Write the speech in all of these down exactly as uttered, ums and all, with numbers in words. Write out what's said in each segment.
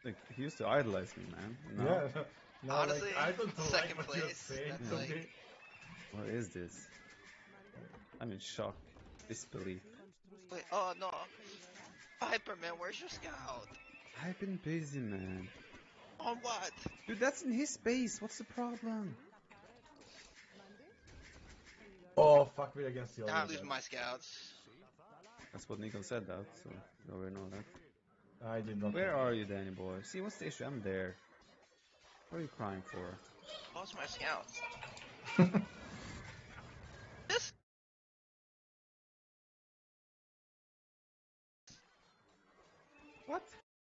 Like, he used to idolize me, man. No? Yeah. No, Honestly, like, I don't second like what you're place. saying That's to like, me. What is this? I'm in shock. Disbelief. wait, oh no, Hyperman, where's your scout? I've been busy, man. On what? Dude, that's in his space. What's the problem? Oh, fuck me against the I'm other losing guy. my scouts. That's what Nico said, though, so you already know that. I did not. Where are you, Danny boy? See, what's the issue? I'm there. What are you crying for? Lost my scouts. This. What?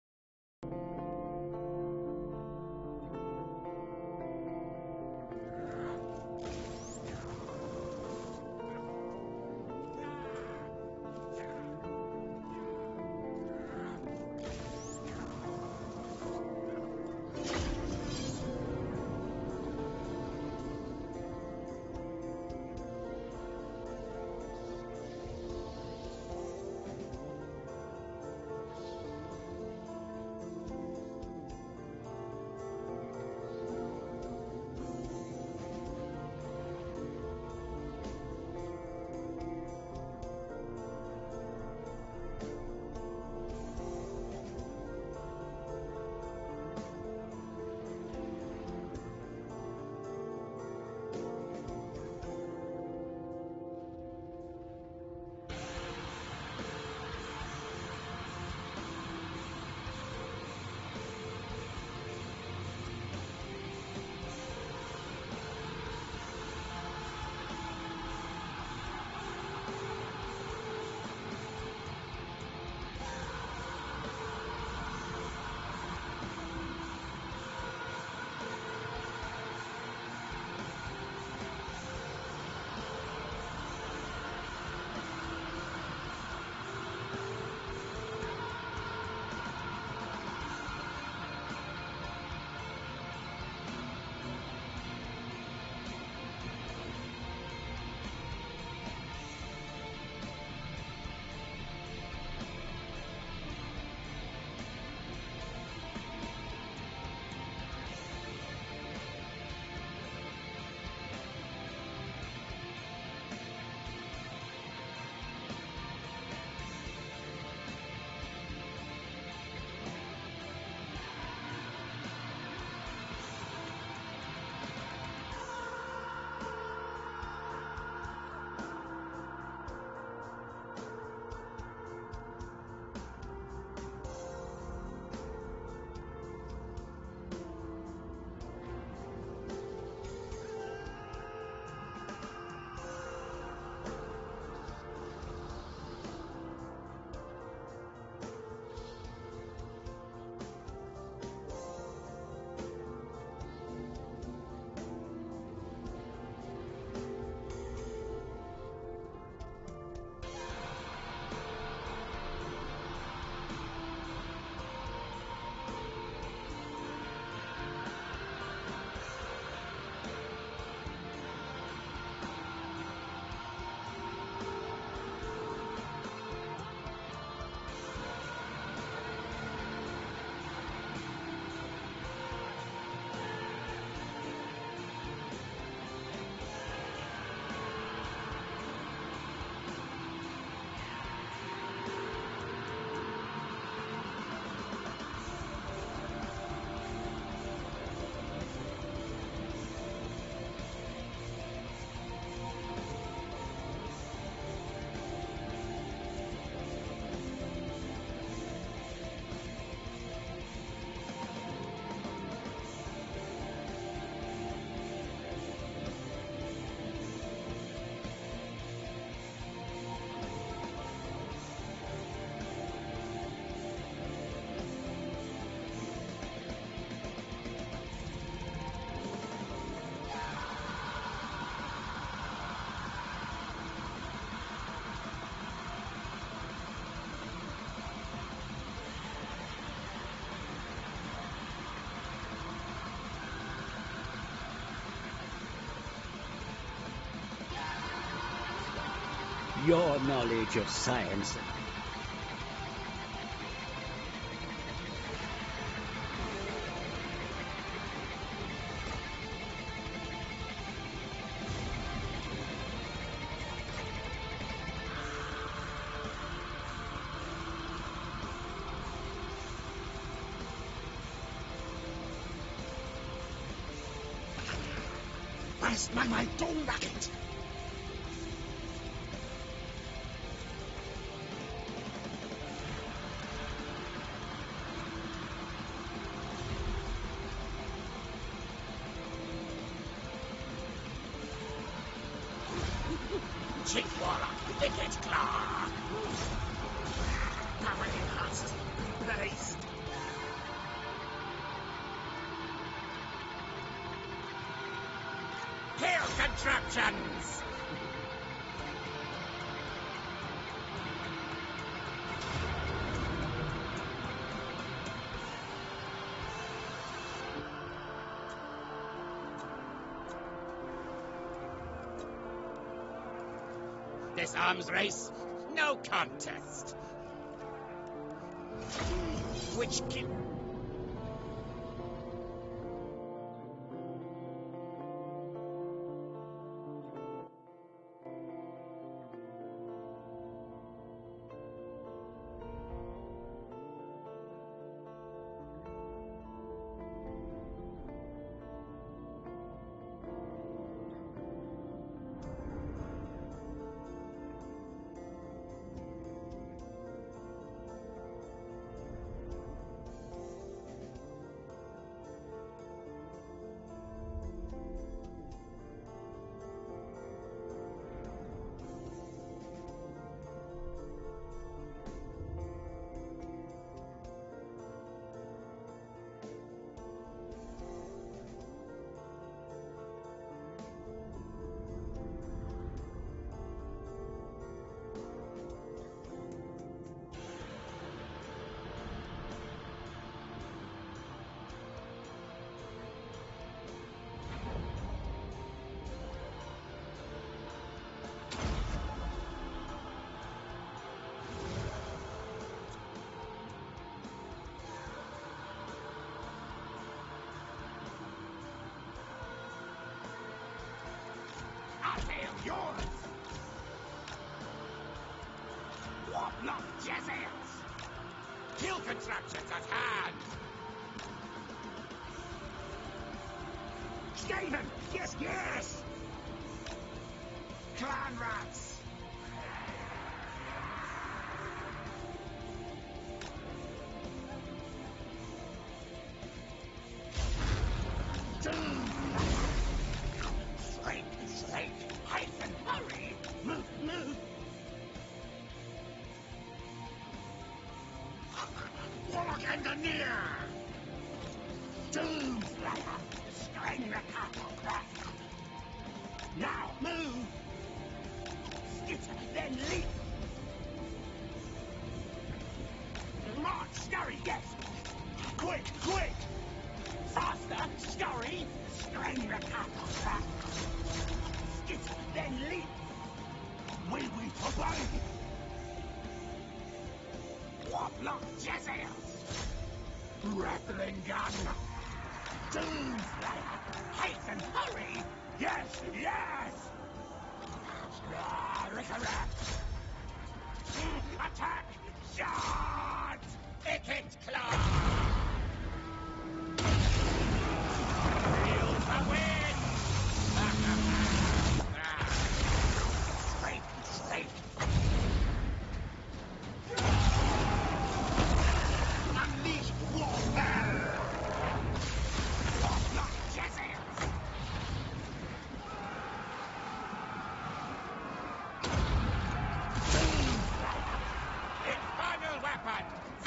Your knowledge of science Schmeißt man mal Domracket! Chief Warlock, Wicked Claw! Power enhanced. Place. Kill contraptions! This arms race, no contest. Which ki- yours! Warlock Jezzails! Kill contraptions at hand! Skaven! Yes, yes! Clan rats! Doom! Slate, slate, hyphen, hurry! Move, move! Warlock Engineer! Doom Slayer! String the cattle crest! Now, move! Skitter, then leap! March, scurry, yes! Quick, quick! Faster, scurry! String the cattle crest! Skitter, then leap! Wee wee obey! Warlock Jezzails! Rattling gun! Doomslayer! Hasten, hurry! Yes, yes! Ah, Rickaract! Attack! Charge! Wicked Claw! Feel the wind! Straight, straight! Unleash warfare! Warlock Jezzails! Infernal weapon!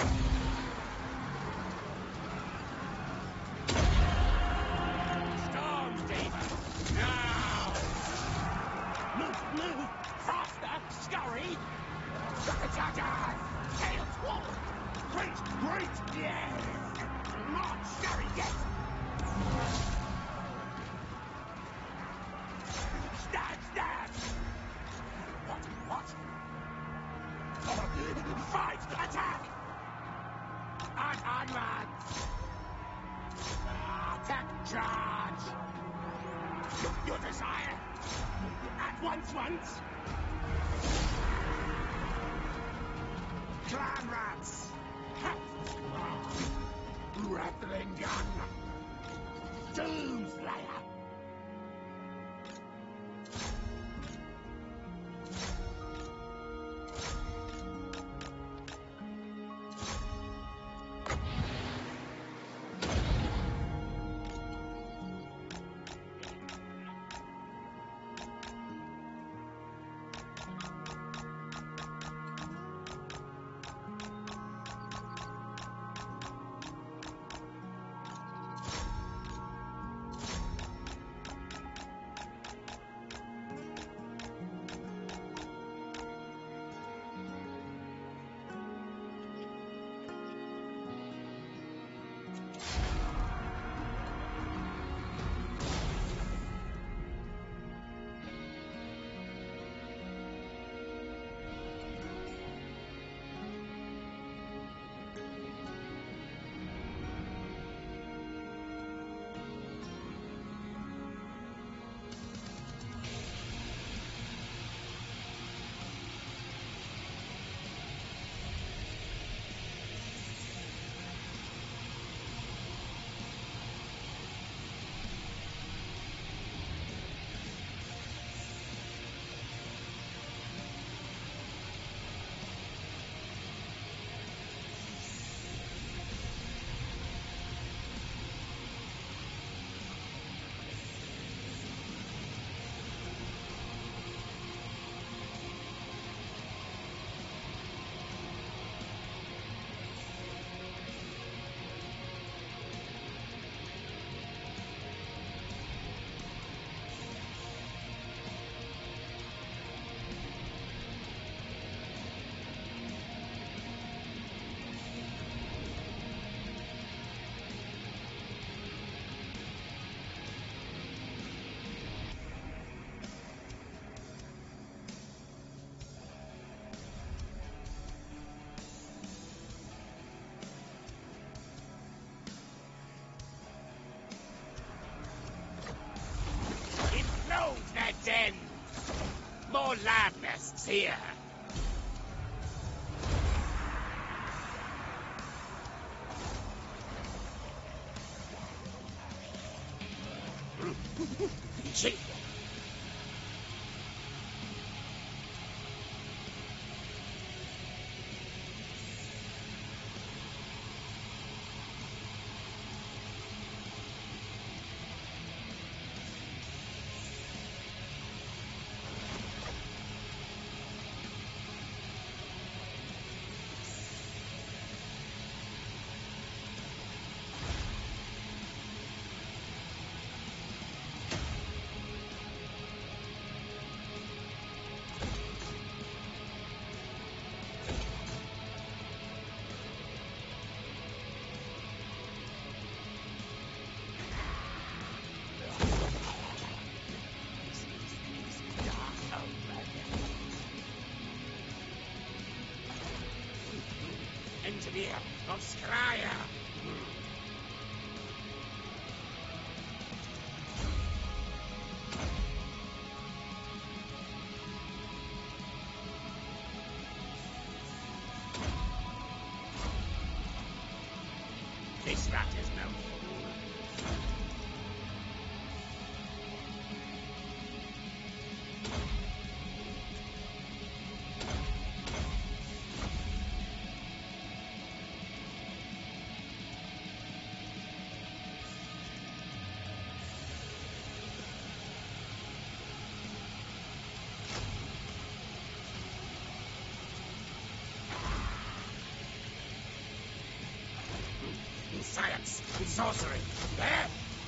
Storm Demon! Now! Move, move! Faster! Scurry! Rocket charger! Tail sword! Great, great! Yes! March, scurry, yes! Stab, stab! What, what? Fight! Attack! On, onwards! Attack! Charge! Your, your desire! At once, once! Clan rats! Rattling gun! Doomslayer! here. Chief. Engineer of Scryer. This rat is no fool. In science, in sorcery, there!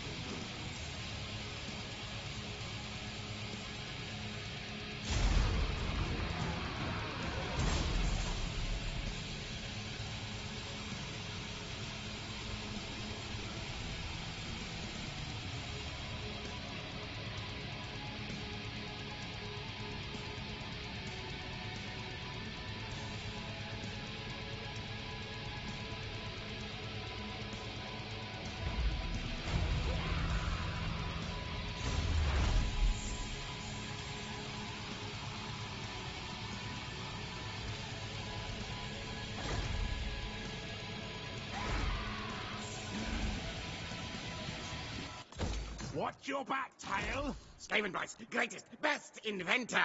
Watch your back, Tile! Skavenbright's greatest, best inventor!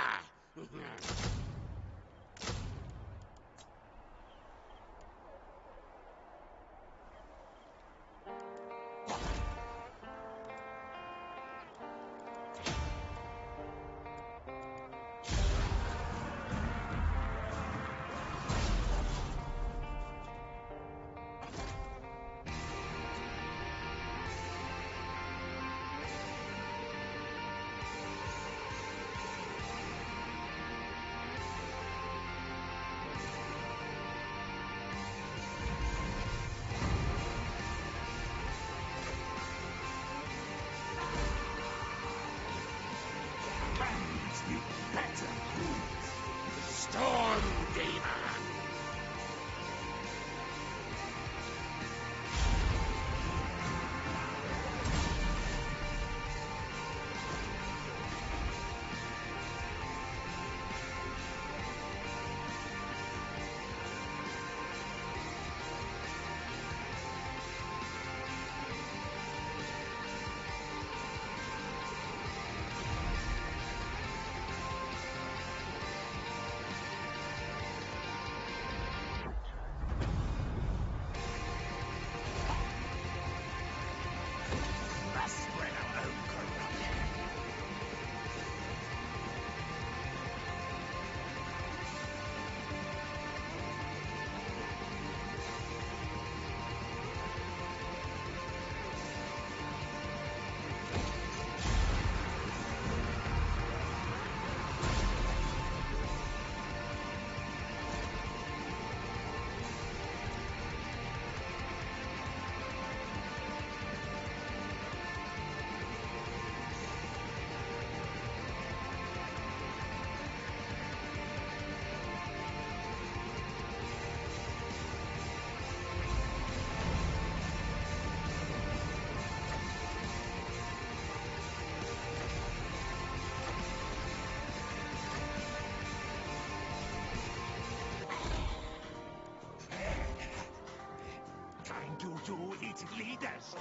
best.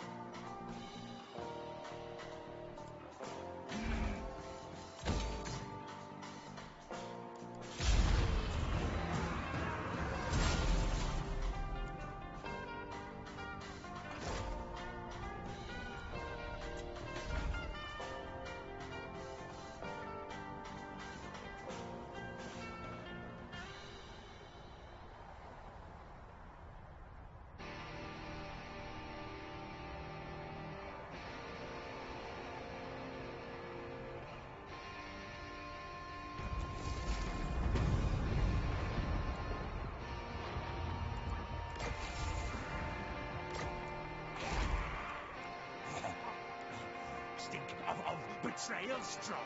Stink of, of betrayal strong.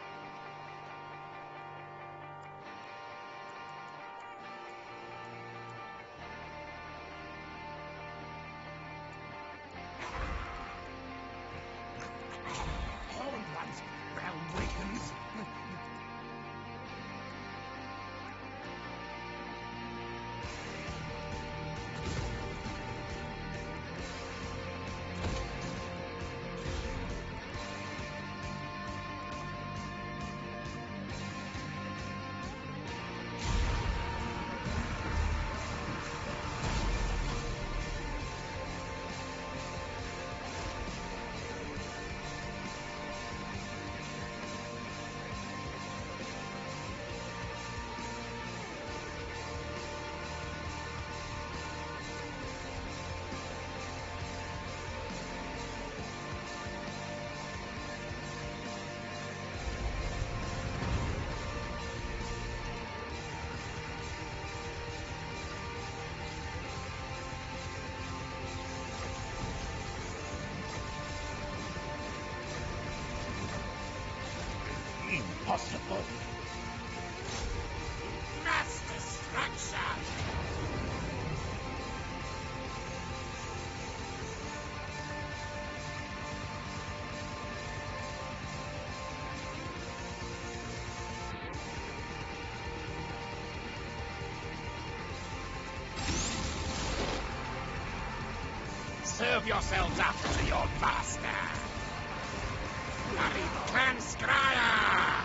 Horned ones, realm wakens. Impossible! Mass destruction! Serve yourselves up to your master! Bloody Clan Scryer!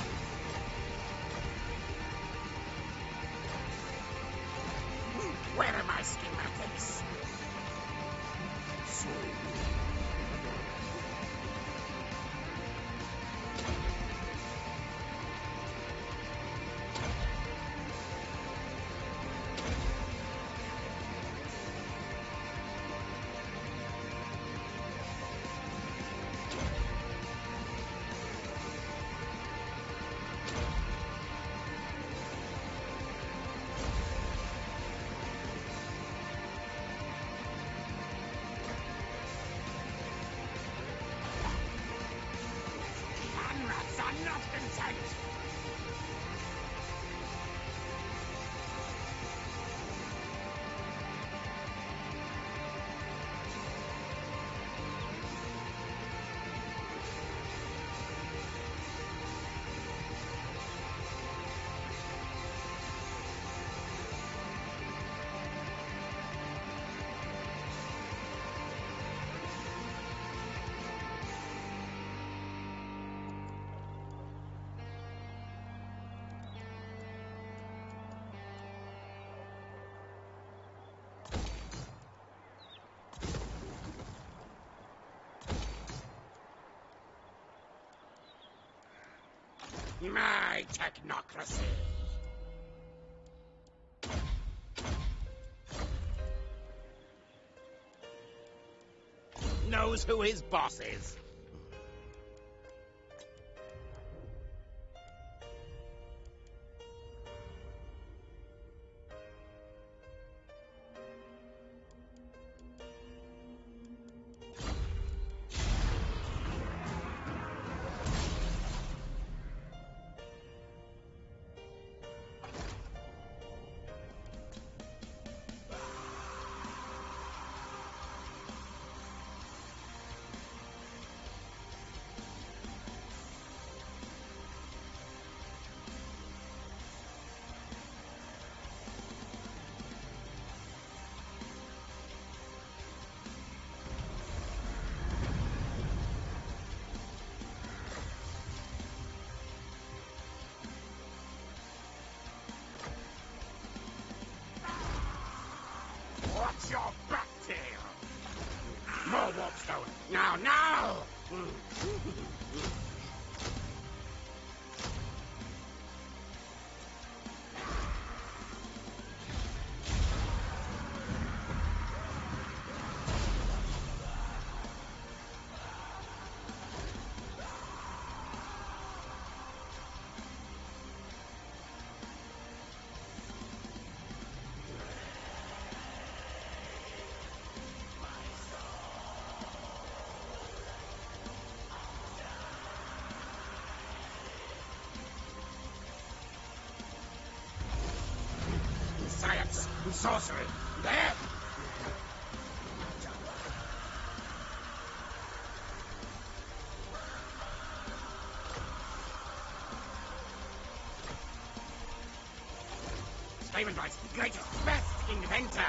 Where are my schematics? So... Rats are not content! My technocracy! Knows who his boss is. More warpstone. Now, now! Science, sorcery, there! Skaven Rice, greatest, best inventor!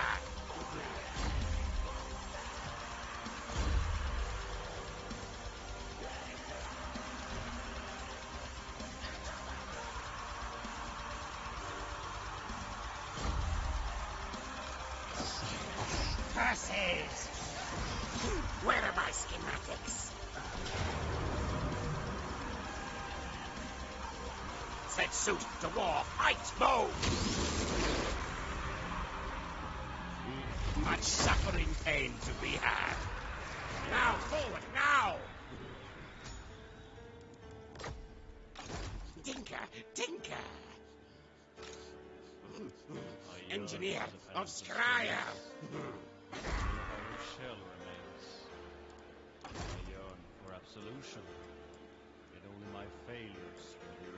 Curses! Where are my schematics? Set suit to war, fight, bow! Much suffering pain to be had. Now, forward, now! Tinker, tinker! Engineer of Scryer! Our shell remains. I yearn for absolution, yet only my failures will be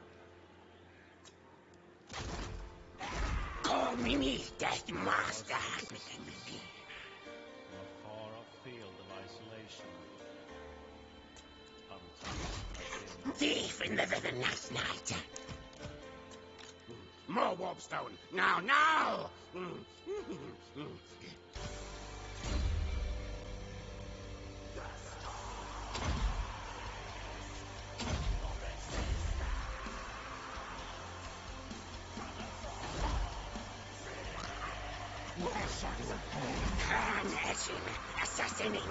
remembered. Call me Death Master! From a far-off field of isolation, untouched by sin. Thief in the villainous night! More warpstone! Now, now! Carnation, assassinating.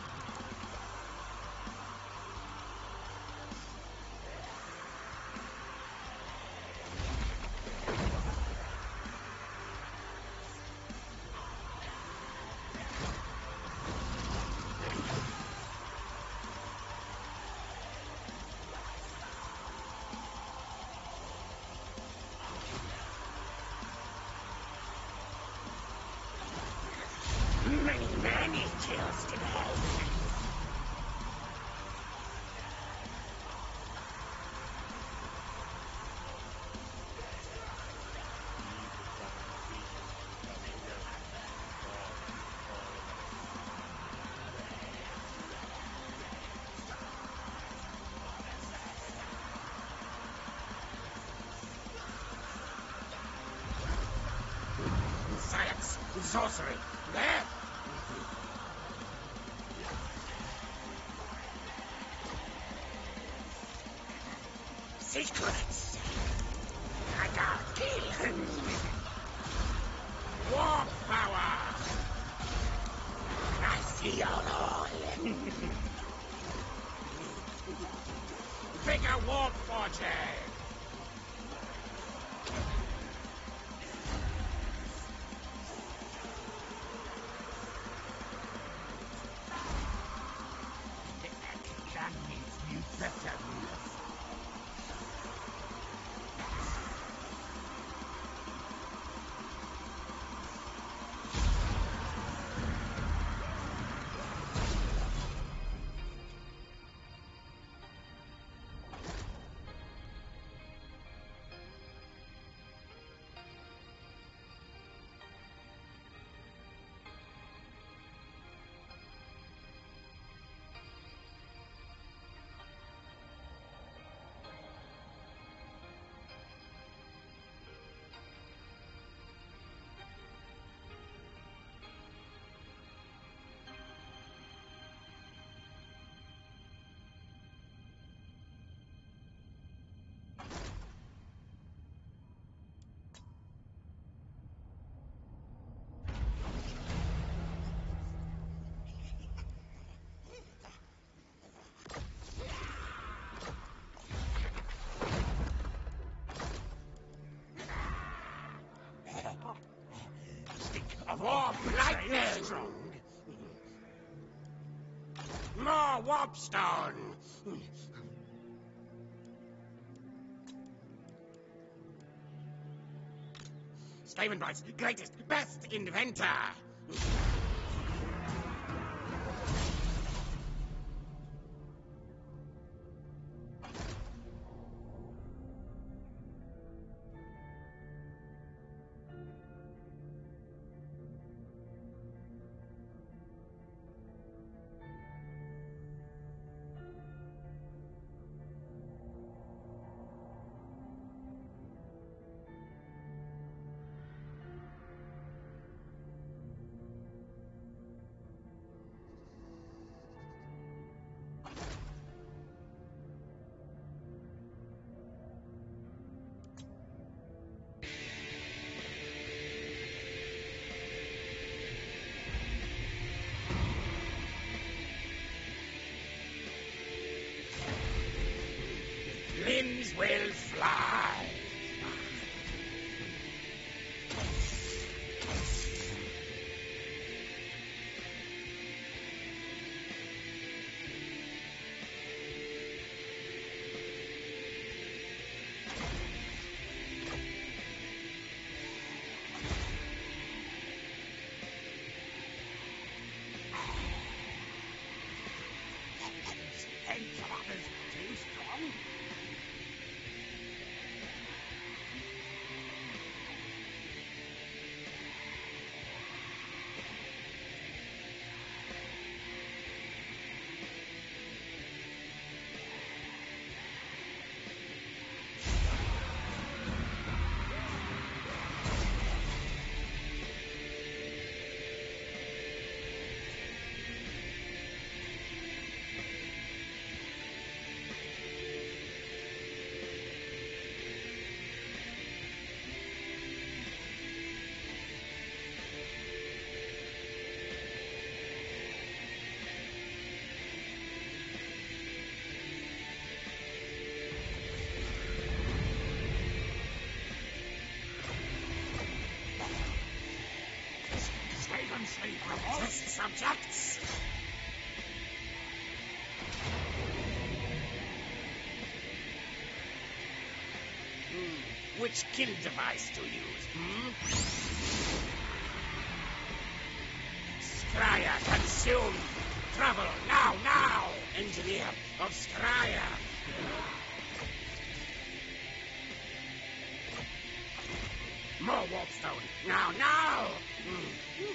Many, many kills today. Science, sorcery, there! Secrets! I got killing! Warp power! I see your all! Bigger warp fortune! Can you better? warp lightning. Strong. More warpstone. Skavenbright's greatest, best inventor. Limbs will fly. Enchiladas too strong. Skaven sleep test subjects. Hmm. Which kill device to use, hmm? Scryer consumed. Travel now, now. Engineer of Scryer. More warpstone. Now, now. Hmm.